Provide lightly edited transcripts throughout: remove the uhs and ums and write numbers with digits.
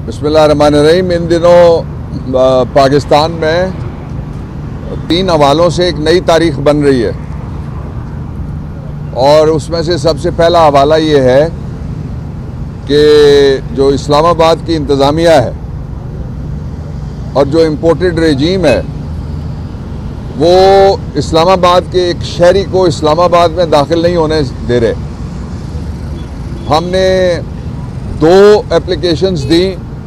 बिस्मिल्लाहिर्रहमानिर्रहीम। इन दिनों पाकिस्तान में 3 हवालों से एक नई तारीख बन रही है और उसमें से सबसे पहला हवाला ये है कि जो इस्लामाबाद की इंतज़ामिया है और जो इम्पोर्टेड रेजीम है वो इस्लामाबाद के एक शहरी को इस्लामाबाद में दाखिल नहीं होने दे रहे। हमने 2 एप्लीकेशंस दी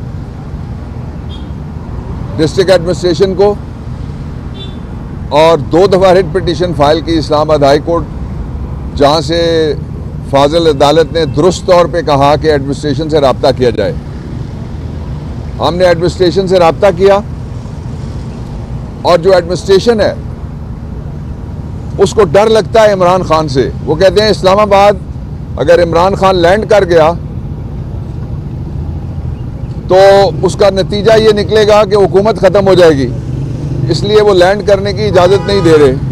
डिस्ट्रिक्ट एडमिनिस्ट्रेशन को और 2 दफ़ा रिट पिटीशन फाइल की इस्लामाबाद हाई कोर्ट, जहाँ से फाजिल अदालत ने दुरुस्त तौर पे कहा कि एडमिनिस्ट्रेशन से रब्ता किया जाए। हमने एडमिनिस्ट्रेशन से रब्ता किया और जो एडमिनिस्ट्रेशन है उसको डर लगता है इमरान खान से। वो कहते हैं इस्लामाबाद अगर इमरान खान लैंड कर गया तो उसका नतीजा ये निकलेगा कि हुकूमत ख़त्म हो जाएगी, इसलिए वो लैंड करने की इजाज़त नहीं दे रहे।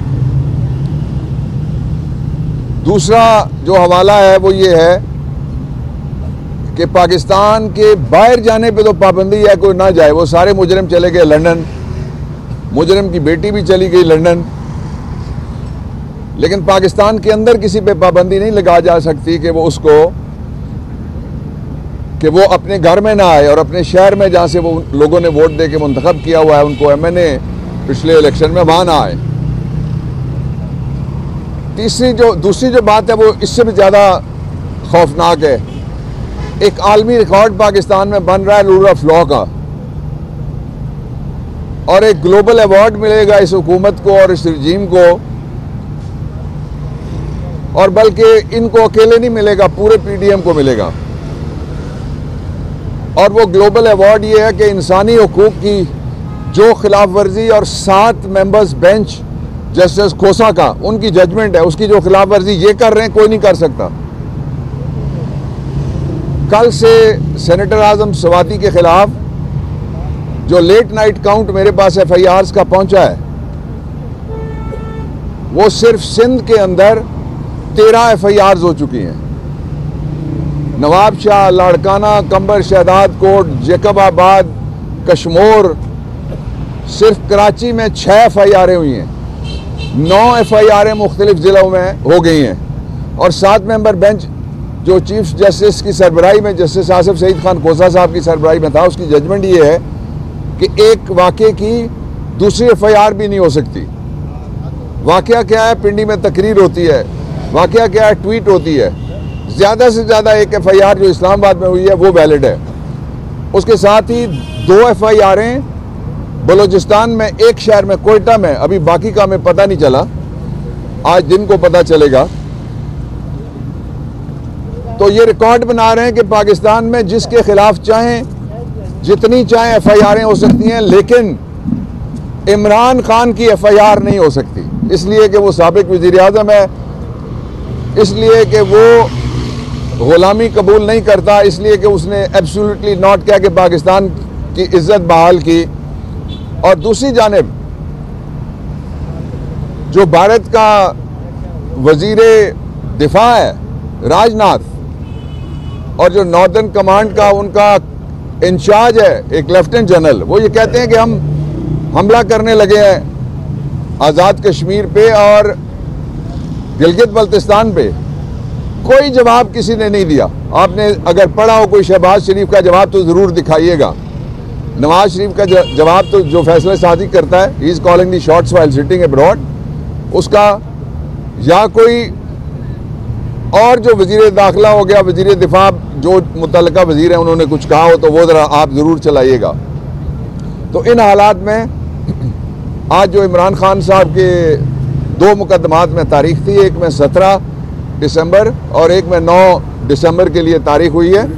दूसरा जो हवाला है वो ये है कि पाकिस्तान के बाहर जाने पे तो पाबंदी है, कोई ना जाए। वो सारे मुजरिम चले गए लंदन, मुजरिम की बेटी भी चली गई लंदन, लेकिन पाकिस्तान के अंदर किसी पे पाबंदी नहीं लगा जा सकती कि वो अपने घर में ना आए और अपने शहर में जहाँ से वो लोगों ने वोट दे के मुंतखब किया हुआ है उनको MNA पिछले इलेक्शन में, वहाँ ना आए। दूसरी जो बात है वो इससे भी ज़्यादा खौफनाक है। एक आलमी रिकॉर्ड पाकिस्तान में बन रहा है रूल ऑफ लॉ का और एक ग्लोबल अवार्ड मिलेगा इस हुकूमत को और इस रजीम को, और बल्कि इनको अकेले नहीं मिलेगा, पूरे PDM को मिलेगा। और वो ग्लोबल अवार्ड ये है कि इंसानी हुकूक की जो खिलाफ वर्जी और 7 मेंबर्स बेंच जस्टिस खोसा का उनकी जजमेंट है, उसकी जो खिलाफ वर्जी ये कर रहे हैं कोई नहीं कर सकता। कल से सेनेटर आजम सवाती के खिलाफ जो लेट नाइट काउंट मेरे पास FIRs का पहुंचा है वो सिर्फ सिंध के अंदर 13 FIRs हो चुकी हैं। नवाब शाह, लाड़काना, कंबर, शहदाद कोट, जैकबाबाद, कश्मोर, सिर्फ कराची में 6 FIRs हुई हैं, 9 FIRs मुख्तलिफ ज़िलों में हो गई हैं। और 7 मेंबर बेंच जो चीफ जस्टिस की सरबराही में जस्टिस आसिफ सईद खान खोसा साहब की सरबराही में था, उसकी जजमेंट ये है कि एक वाक़े की दूसरी FIR भी नहीं हो सकती। वाक़या क्या है, पिंडी में तकरीर होती है, वाक़या क्या है, ट्वीट होती है। ज़्यादा से ज़्यादा एक FIR जो इस्लामाबाद में हुई है वो वैलिड है। उसके साथ ही 2 FIRs बलूचिस्तान में, एक शहर में कोयटा में, अभी बाकी का हमें पता नहीं चला, आज दिन को पता चलेगा। तो ये रिकॉर्ड बना रहे हैं कि पाकिस्तान में जिसके खिलाफ चाहें जितनी चाहें FIRs हो सकती हैं, लेकिन इमरान खान की FIR नहीं हो सकती, इसलिए कि वो साबिक वज़ीर आज़म है, इसलिए कि वो गुलामी कबूल नहीं करता, इसलिए कि उसने एब्सोल्युटली नॉट किया कि पाकिस्तान की इज्जत बहाल की। और दूसरी जानिब जो भारत का वजीर दिफा है राजनाथ, और जो नॉर्दर्न कमांड का उनका इंचार्ज है एक लेफ्टिनेंट जनरल, वो ये कहते हैं कि हम हमला करने लगे हैं आज़ाद कश्मीर पे और गिलगित बल्तिस्तान पे। कोई जवाब किसी ने नहीं दिया। आपने अगर पढ़ा हो कोई शहबाज शरीफ का जवाब तो ज़रूर दिखाइएगा। नवाज शरीफ का जवाब तो जो फैसले साजी करता है, he is calling the shots while sitting abroad, उसका, या कोई और जो वज़ीर दाखिला हो गया, वज़ीर दिफा, जो मुतल्लिका वज़ीर है उन्होंने कुछ कहा हो तो वो ज़रा आप ज़रूर चलाइएगा। तो इन हालात में आज जो इमरान खान साहब के 2 मुकदमात में तारीख थी, एक में 17 दिसंबर और एक में 9 दिसंबर के लिए तारीख हुई है,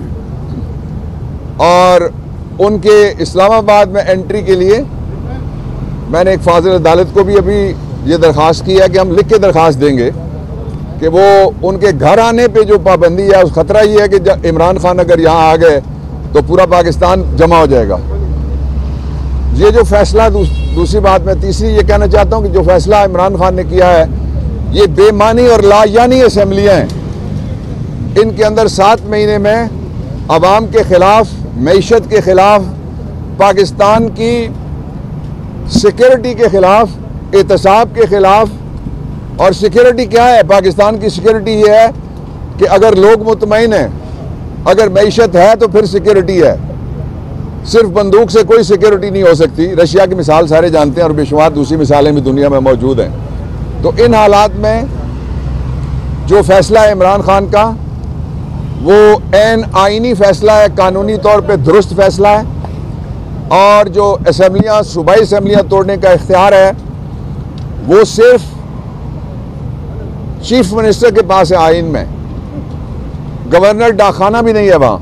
और उनके इस्लामाबाद में एंट्री के लिए मैंने एक फाजिल अदालत को भी अभी ये दरख्वास्त की है कि हम लिख के दरख्वास्त देंगे कि वो उनके घर आने पे जो पाबंदी है, उस खतरा ये है कि जब इमरान खान अगर यहाँ आ गए तो पूरा पाकिस्तान जमा हो जाएगा। ये जो फैसला, दूसरी बात मैं तीसरी ये कहना चाहता हूँ कि जो फैसला इमरान खान ने किया है ये बेमानी और लायानी असम्बलियाँ हैं। इनके अंदर 7 महीने में अवाम के खिलाफ मईशत के ख़िलाफ़, पाकिस्तान की सिक्योरिटी के ख़िलाफ़, एहतसाब के ख़िलाफ़। और सिक्योरिटी क्या है? पाकिस्तान की सिक्योरिटी ये है कि अगर लोग मुतमईन हैं, अगर मईशत है तो फिर सिक्योरिटी है। सिर्फ बंदूक से कोई सिक्योरिटी नहीं हो सकती। रशिया की मिसाल सारे जानते हैं और बेशुमार दूसरी मिसालें भी दुनिया में मौजूद हैं। तो इन हालात में जो फैसला है इमरान खान का, वो ऐन आइनी फैसला है, कानूनी तौर पे दुरुस्त फैसला है। और जो असम्बलियाँ, सूबाई असम्बलियाँ तोड़ने का इख्तियार है, वो सिर्फ चीफ मिनिस्टर के पास है आइन में। गवर्नर डाखाना भी नहीं है वहाँ।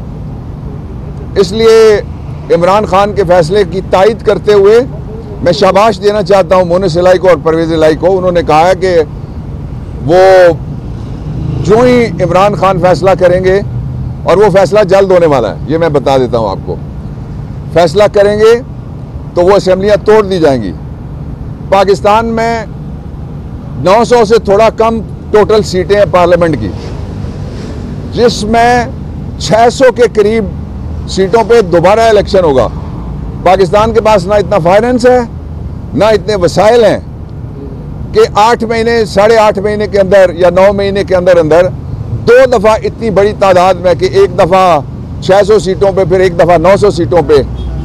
इसलिए इमरान खान के फैसले की तायद करते हुए मैं शाबाश देना चाहता हूँ मोनिस इलाही को और परवेज़ इलाही को। उन्होंने कहा है कि वो जो ही इमरान खान फैसला करेंगे, और वो फैसला जल्द होने वाला है, ये मैं बता देता हूँ आपको, फैसला करेंगे तो वो असेंबलियाँ तोड़ दी जाएंगी। पाकिस्तान में 900 से थोड़ा कम टोटल सीटें हैं पार्लियामेंट की, जिसमें 600 के करीब सीटों पे दोबारा इलेक्शन होगा। पाकिस्तान के पास ना इतना फाइनेंस है, ना इतने वसाइल हैं कि 8 महीने, 8.5 महीने के अंदर या 9 महीने के अंदर अंदर 2 दफ़ा इतनी बड़ी तादाद में, कि एक दफ़ा 600 सीटों पे, फिर एक दफ़ा 900 सीटों पे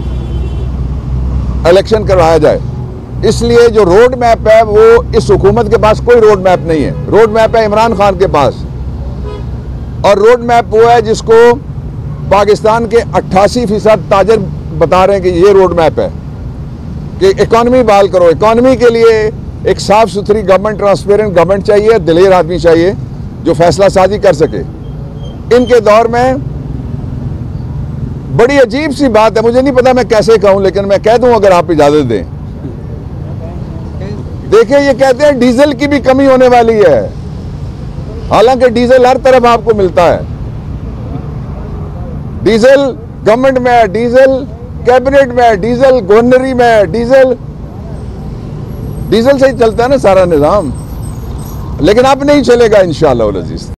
इलेक्शन करवाया जाए। इसलिए जो रोड मैप है, वो इस हुकूमत के पास कोई रोड मैप नहीं है। रोड मैप है इमरान खान के पास। और रोड मैप वो है जिसको पाकिस्तान के 88% ताजर बता रहे हैं कि ये रोड मैप है कि इकॉनमी बहाल करो। इकॉनमी के लिए एक साफ सुथरी गवर्नमेंट, ट्रांसपेरेंट गवर्नमेंट चाहिए, दिलेर आदमी चाहिए जो फैसला साजी कर सके। इनके दौर में बड़ी अजीब सी बात है, मुझे नहीं पता मैं कैसे कहूं, लेकिन मैं कह दूं अगर आप इजाजत दें। देखिए, ये कहते हैं डीजल की भी कमी होने वाली है, हालांकि डीजल हर तरफ आपको मिलता है। डीजल गवर्नमेंट में है, डीजल कैबिनेट में है, डीजल गवर्नरी में है, डीजल से ही चलता है ना सारा निजाम। लेकिन अब नहीं चलेगा इंशाअल्लाह अज़ीज़।